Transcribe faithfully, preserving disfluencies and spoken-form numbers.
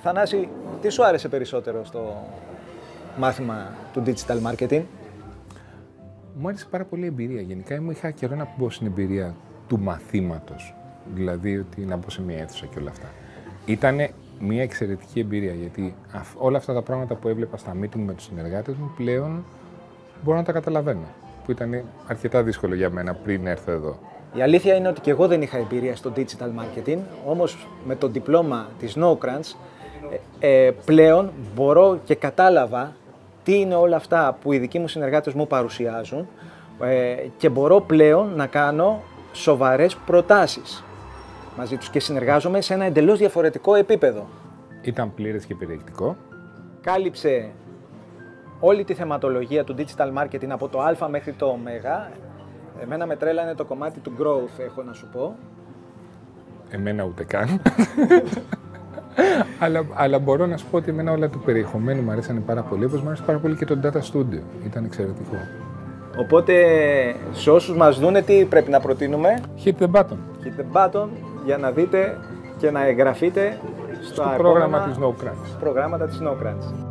Θανάση, τι σου άρεσε περισσότερο στο μάθημα του digital marketing? Μου άρεσε πάρα πολύ η εμπειρία. Γενικά μου είχα καιρό να μπω στην εμπειρία του μαθήματος. Δηλαδή ότι να μπω σε μια αίθουσα και όλα αυτά. Ήτανε μια εξαιρετική εμπειρία, γιατί όλα αυτά τα πράγματα που έβλεπα στα meeting με τους συνεργάτες μου πλέον μπορώ να τα καταλαβαίνω. Που ήταν αρκετά δύσκολο για μένα πριν έρθω εδώ. Η αλήθεια είναι ότι και εγώ δεν είχα εμπειρία στο digital marketing, όμως με το διπλώμα της Nocrunch ε, ε, πλέον μπορώ και κατάλαβα τι είναι όλα αυτά που οι δικοί μου συνεργάτες μου παρουσιάζουν ε, και μπορώ πλέον να κάνω σοβαρές προτάσεις μαζί τους και συνεργάζομαι σε ένα εντελώς διαφορετικό επίπεδο. Ήταν πλήρες και περιεκτικό. Κάλυψε όλη τη θεματολογία του digital marketing από το α μέχρι το ω. Εμένα με τρέλανε το κομμάτι του growth, έχω να σου πω. Εμένα ούτε καν. αλλά, αλλά μπορώ να σου πω ότι εμένα όλα του περιεχομένου μου αρέσανε πάρα πολύ, όπως μου άρεσε πάρα πολύ και το Data Studio. Ήταν εξαιρετικό. Οπότε, σε όσους μας δούνε, τι πρέπει να προτείνουμε? Hit the button. Hit the button για να δείτε και να εγγραφείτε στο πρόγραμμα της Nocrunch. προγράμματα της Nocrunch.